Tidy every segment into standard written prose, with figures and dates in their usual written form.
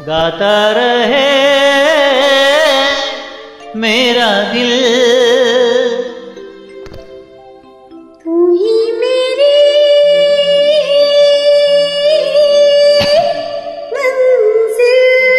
गाता रहे मेरा दिल, तू ही मेरी मंजिल।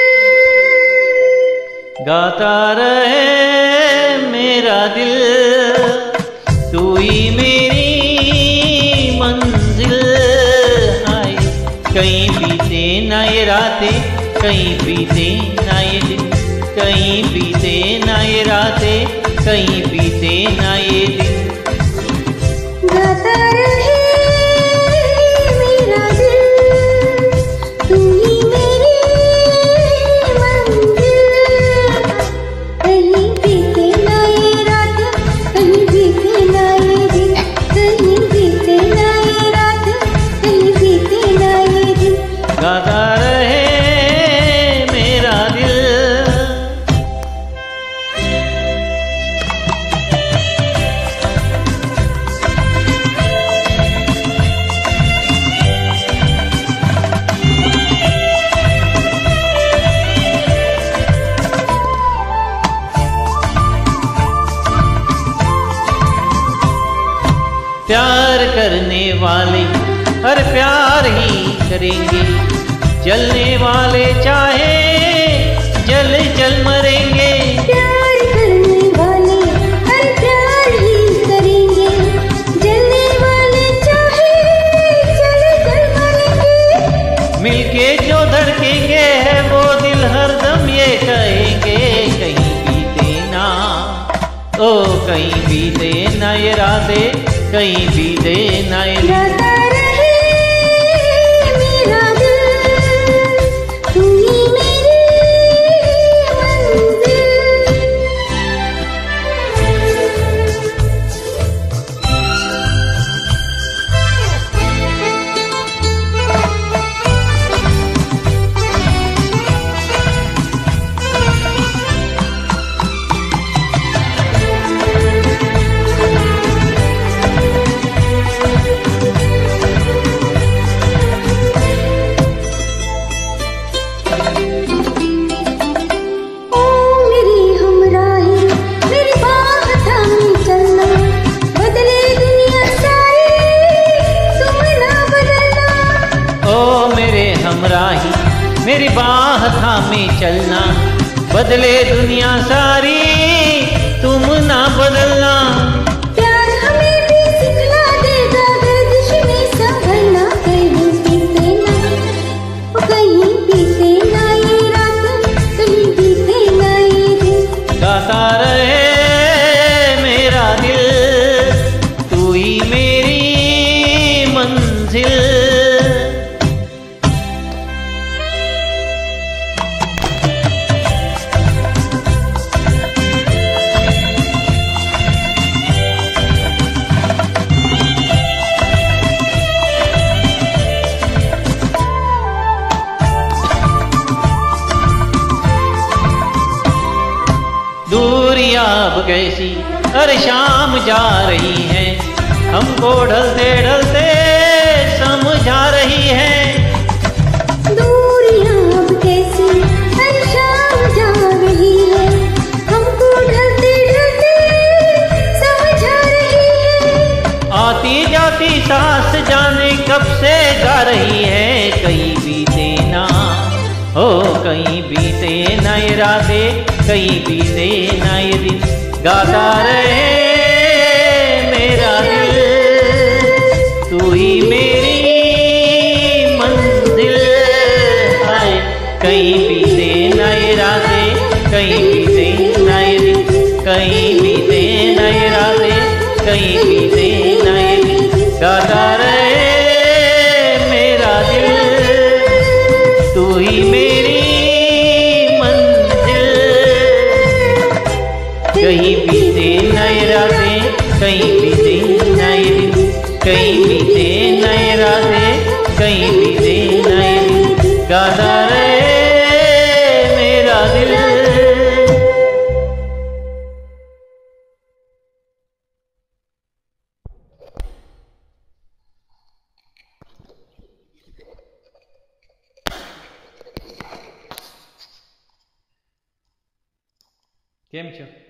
गाता रहे मेरा दिल, तू ही मेरी मंजिल। हाय कहीं बीते ना ये रातें, कहीं बीते ना ये दिन, कहीं बीते ना ये रातें, कहीं बीते ना ये दिन। गाता रहे मेरा दिल, तू ही मेरी मंजिल। कहीं बीते ना ये रात, कहीं बीते ना ये दिन, कहीं बीते ना ये रात, कहीं बीते ना ये दिन। गाता रहे मेरा दिल। प्यार करने वाले हर प्यार ही करेंगे, जलने वाले चाहे जल जल मरेंगे। प्यार करने वाले हर प्यार ही करेंगे, जलने वाले चाहे जल जल मरेंगे। मिलके जो धड़केंगे है वो दिल हरदम ये कहेंगे, कहीं बीते ना ओ कहीं बीते ना ये रातें, कहीं बीते ना ये दिन। गाता रहे मेरा दिल, तू ही मेरी मंजिल। मेरी बाह थामे चलना, बदले दुनिया सारी तुम ना बदलना। प्यार हमें भी सिखला देगा गर्दिश में संभलना, कहीं बीते ना कहीं बीते ना ये रात, कहीं बीते ना ये दिन। गाता रहे मेरा दिल, तू ही मेरी मंजिल। दूरियां अब कैसी हर शाम जा रही हैं, हमको ढलते ढलते समझा रही हैं। दूरियां अब कैसी हर शाम जा रही है, हमको ढलते ढलते समझा रही है। आती जाती सांस जाने कब से जा रही है, कहीं बीते ना हो कहीं बीते ना ये रातें, कहीं बीते ना ये दिन। गाता रहे मेरा दिल, तू ही मेरी मंजिल। हाय कहीं बीते ना ये रातें, कहीं बीते ना ये दिन, कहीं बीते ना ये रातें, कहीं बीते ना ये दिन। गाता रहे मेरा दिल, तू ही मेरी मंजिल। कहीं बीते नए रातें, कहीं बीते नए दिन, कहीं बीते नए रातें, कहीं बीते नए दिन। गाता रहे मेरा दिल। કેમ છો?